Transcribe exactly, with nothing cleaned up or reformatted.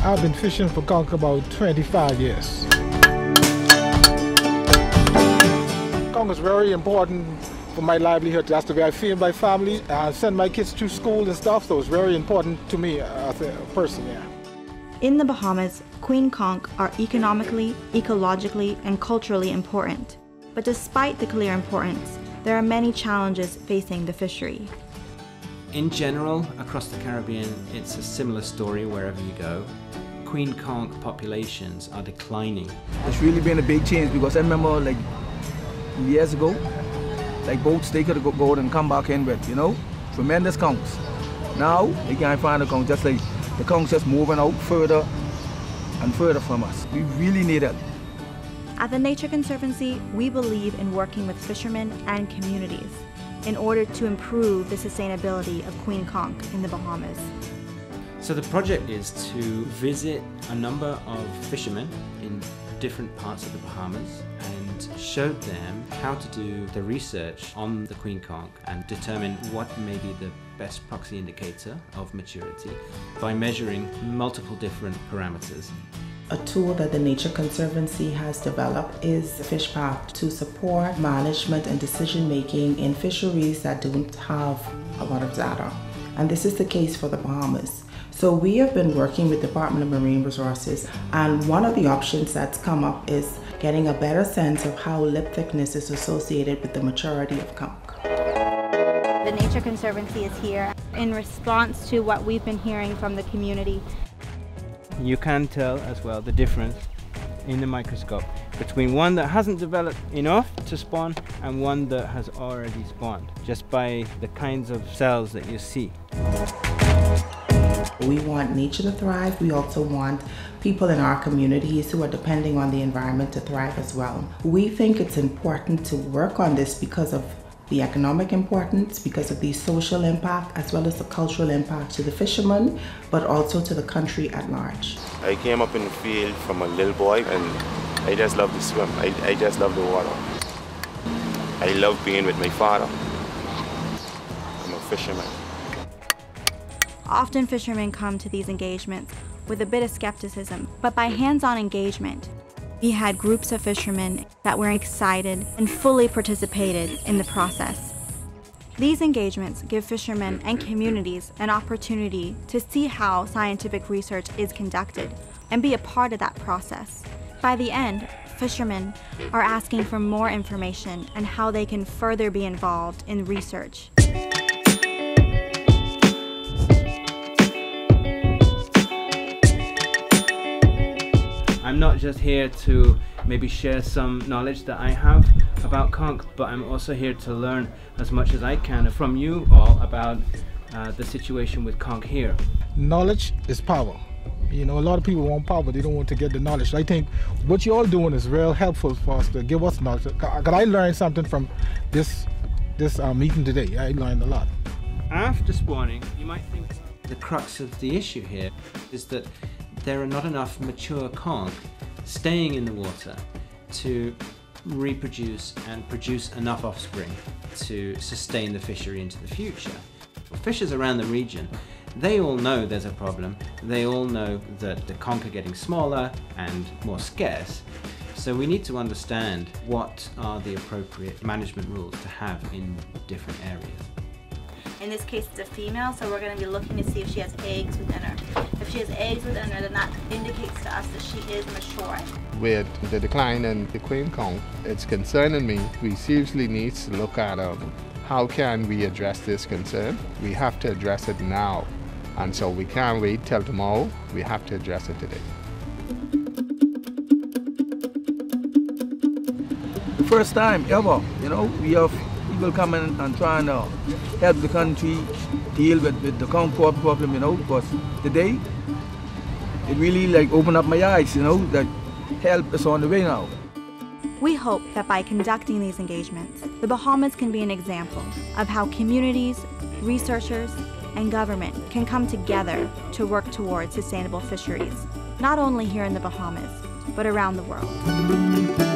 I've been fishing for conch about twenty-five years. Conch is very important for my livelihood. That's the way I feed my family. I send my kids to school and stuff, so it's very important to me as a person. Yeah. In the Bahamas, queen conch are economically, ecologically, and culturally important. But despite the clear importance, there are many challenges facing the fishery. In general, across the Caribbean, it's a similar story wherever you go. Queen conch populations are declining. It's really been a big change because I remember like years ago, like boats they could go out and come back in with, you know, tremendous conchs. Now, they can't find the conch, just like the conch just moving out further and further from us. We really need it. At the Nature Conservancy, we believe in working with fishermen and communities in order to improve the sustainability of queen conch in the Bahamas. So the project is to visit a number of fishermen in different parts of the Bahamas and show them how to do the research on the queen conch and determine what may be the best proxy indicator of maturity by measuring multiple different parameters. A tool that the Nature Conservancy has developed is FishPath to support management and decision making in fisheries that don't have a lot of data. And this is the case for the Bahamas. So we have been working with the Department of Marine Resources, and one of the options that's come up is getting a better sense of how lip thickness is associated with the maturity of conch. The Nature Conservancy is here in response to what we've been hearing from the community. You can tell as well the difference in the microscope between one that hasn't developed enough to spawn and one that has already spawned, just by the kinds of cells that you see. We want nature to thrive. We also want people in our communities who are depending on the environment to thrive as well. We think it's important to work on this because of the economic importance, because of the social impact, as well as the cultural impact to the fishermen, but also to the country at large. I came up in the field from a little boy and I just love to swim. I, I just love the water. I love being with my father. I'm a fisherman. Often fishermen come to these engagements with a bit of skepticism, but by hands-on engagement, we had groups of fishermen that were excited and fully participated in the process. These engagements give fishermen and communities an opportunity to see how scientific research is conducted and be a part of that process. By the end, fishermen are asking for more information and how they can further be involved in research. I'm not just here to maybe share some knowledge that I have about conch, but I'm also here to learn as much as I can from you all about uh, the situation with conch here. Knowledge is power. You know, a lot of people want power, but they don't want to get the knowledge. I think what you're all doing is real helpful for us to give us knowledge. Because I learned something from this, this uh, meeting today. I learned a lot. After spawning, you might think The crux of the issue here is that there are not enough mature conch staying in the water to reproduce and produce enough offspring to sustain the fishery into the future. Fishers around the region, they all know there's a problem. They all know that the conch are getting smaller and more scarce. So we need to understand what are the appropriate management rules to have in different areas. In this case, it's a female, so we're going to be looking to see if she has eggs within her. If she has eggs within her, then that indicates to us that she is mature. With the decline in the queen conch, it's concerning me. We seriously need to look at um, how can we address this concern. We have to address it now, and so we can't wait till tomorrow. We have to address it today. The first time ever, you know, we have people coming and trying to help the country deal with, with the conch problem, you know, because today it really like opened up my eyes, you know, that help is on the way now. We hope that by conducting these engagements, the Bahamas can be an example of how communities, researchers, and government can come together to work towards sustainable fisheries, not only here in the Bahamas, but around the world.